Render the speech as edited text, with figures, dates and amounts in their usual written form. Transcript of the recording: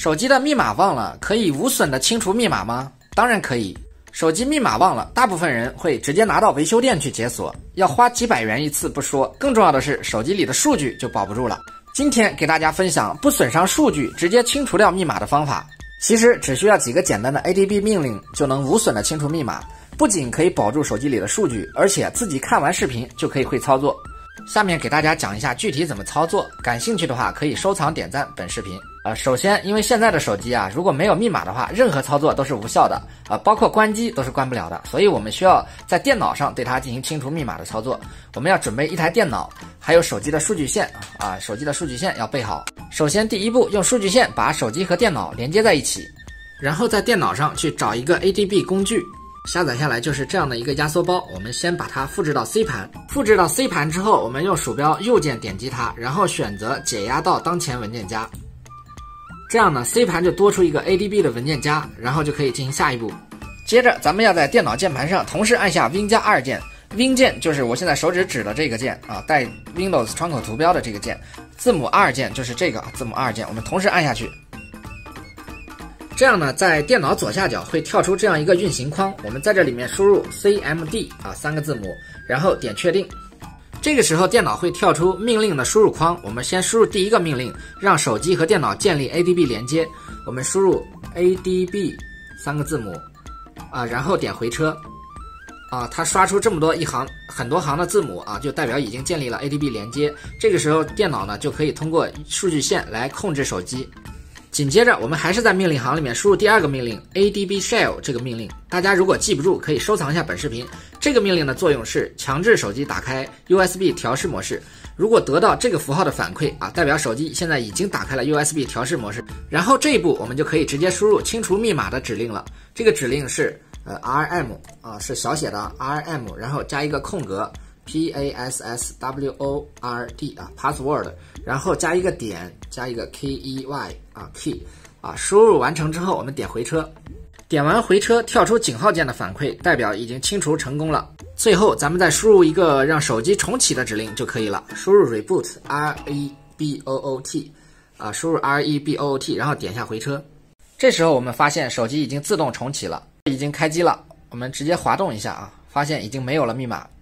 手机的密码忘了，可以无损的清除密码吗？当然可以。手机密码忘了，大部分人会直接拿到维修店去解锁，要花几百元一次不说，更重要的是手机里的数据就保不住了。今天给大家分享不损伤数据直接清除掉密码的方法。其实只需要几个简单的 ADB 命令就能无损的清除密码，不仅可以保住手机里的数据，而且自己看完视频就可以会操作。下面给大家讲一下具体怎么操作，感兴趣的话可以收藏点赞本视频。首先因为现在的手机啊，如果没有密码的话，任何操作都是无效的，包括关机都是关不了的，所以我们需要在电脑上对它进行清除密码的操作。我们要准备一台电脑，还有手机的数据线手机的数据线要备好。首先第一步，用数据线把手机和电脑连接在一起，然后在电脑上去找一个 ADB 工具，下载下来就是这样的一个压缩包，我们先把它复制到 C 盘。复制到 C 盘之后，我们用鼠标右键点击它，然后选择解压到当前文件夹。这样呢 ，C 盘就多出一个 ADB 的文件夹，然后就可以进行下一步。接着咱们要在电脑键盘上同时按下 Win+2 键，Win 键就是我现在手指指的这个键带 Windows 窗口图标的这个键，字母 R 键就是这个字母 R 键，我们同时按下去。这样呢，在电脑左下角会跳出这样一个运行框，我们在这里面输入 CMD 3个字母，然后点确定。这个时候电脑会跳出命令的输入框，我们先输入第一个命令，让手机和电脑建立 ADB 连接。我们输入 ADB 3个字母然后点回车它刷出这么多很多行的字母就代表已经建立了 ADB 连接。这个时候电脑呢就可以通过数据线来控制手机。紧接着我们还是在命令行里面输入第二个命令 ADB Shell 这个命令，大家如果记不住可以收藏一下本视频。这个命令的作用是强制手机打开 USB 调试模式，如果得到这个符号的反馈代表手机现在已经打开了 USB 调试模式。然后这一步我们就可以直接输入清除密码的指令了。这个指令是RM 是小写的 RM， 然后加一个空格PASSWORD password， 然后加一个点，加一个 KEY key 输入完成之后我们点回车，点完回车跳出井号键的反馈，代表已经清除成功了。最后咱们再输入一个让手机重启的指令就可以了，输入 reboot REBOOT 输入 REBOOT， 然后点下回车。这时候我们发现手机已经自动重启了，已经开机了。我们直接滑动一下发现已经没有了密码，